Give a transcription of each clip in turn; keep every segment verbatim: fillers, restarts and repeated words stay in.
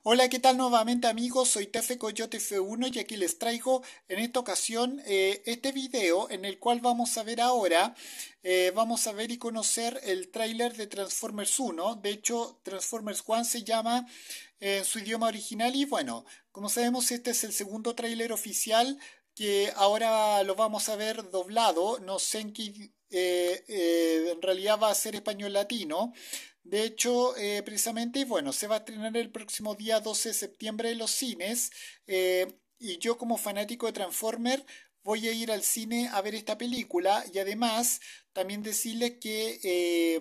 Hola, ¿qué tal nuevamente amigos? Soy Tefe Coyote F uno y aquí les traigo en esta ocasión eh, este video en el cual vamos a ver ahora, eh, vamos a ver y conocer el tráiler de Transformers uno. De hecho, Transformers uno se llama eh, en su idioma original y bueno, como sabemos este es el segundo tráiler oficial que ahora lo vamos a ver doblado. No sé en qué, eh, eh, en realidad va a ser español latino. De hecho, eh, precisamente, bueno, se va a estrenar el próximo día doce de septiembre en los cines. eh, y yo como fanático de Transformer voy a ir al cine a ver esta película. Y además, también decirles que eh,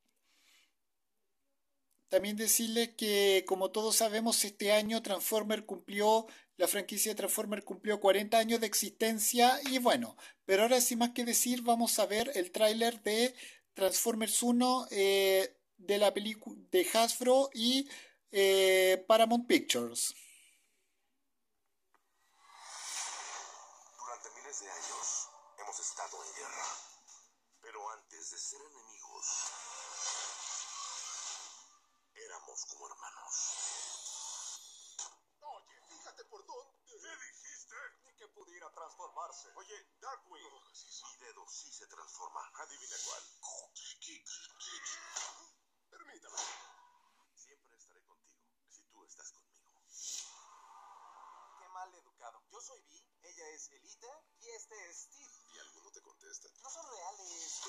también decirles que, como todos sabemos, este año Transformer cumplió, la franquicia de Transformer cumplió cuarenta años de existencia y bueno, pero ahora sin más que decir, vamos a ver el tráiler de Transformers uno eh, de la película de Hasbro y eh, Paramount Pictures. Durante miles de años hemos estado en guerra, pero antes de ser enemigos, éramos como hermanos. Oye, fíjate por dónde. ¿Qué dijiste? Ni que pudiera transformarse. Oye, Darkwing. Oh, sí, sí. Mi dedo sí se transforma. Adivina cuál. Permítame. Siempre estaré contigo si tú estás conmigo. Qué mal educado. Yo soy Vi, ella es Elita y este es Steve. ¿Y alguno te contesta? No son reales.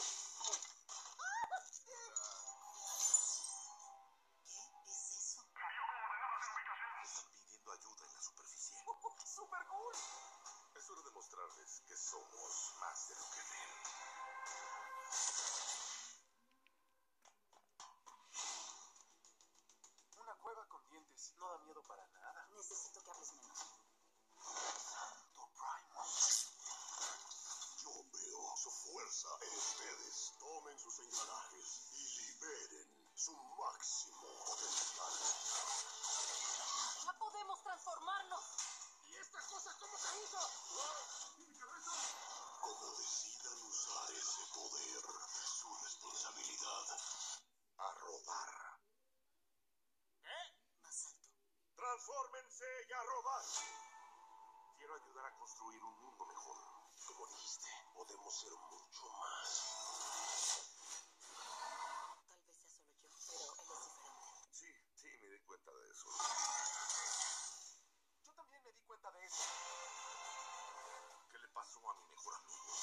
¿Qué es eso? Están pidiendo ayuda en la superficie. ¡Super cool! Es hora de mostrarles que somos más de lo que ven. Una cueva con dientes. No da miedo para nada. Necesito que hables menos. Santo Primus. Yo veo su fuerza en ustedes. Tomen sus engranajes y liberen su máximo potencial. ¡Ya podemos transformarnos! ¿Y esta cosa cómo se usa? ¿Mi cabeza? Como decidan usar ese poder, es su responsabilidad. A rodar. Más alto. ¡Transfórmense y a rodar! Quiero ayudar a construir un mundo mejor. Como dijiste, podemos ser mucho más. Tal vez sea solo yo, pero él es diferente. Sí, sí, me di cuenta de eso. Yo también me di cuenta de eso. ¿Qué le pasó a mi mejor amigo?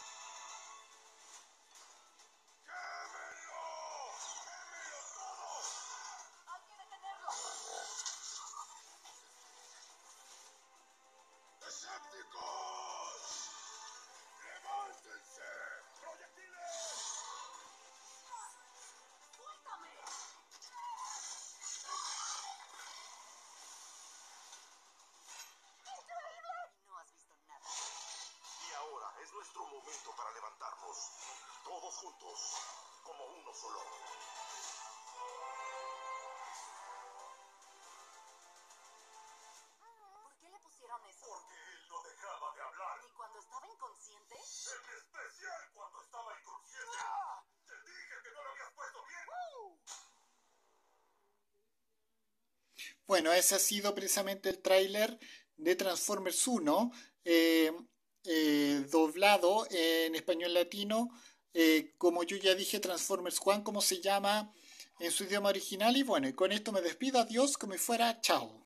¡Quémelo! ¡Quémelo todo! ¡Hay que detenerlo! ¡Decepticons! ¡Levántense! ¡Proyectiles! ¡Suéltame! ¡Increíble! Y no has visto nada. Y ahora es nuestro momento para levantarnos. Todos juntos, como uno solo. ¿Por qué le pusieron eso? Porque él no dejaba de hablar. ¿Ni cuando estaba inconsciente? En especial cuando estaba inconsciente. Te dije que no lo habías puesto bien. Bueno, ese ha sido precisamente el tráiler de Transformers uno, eh, eh, doblado en español latino, eh, como yo ya dije, Transformers uno, como se llama en su idioma original. Y bueno, y con esto me despido, adiós, como si fuera, chao.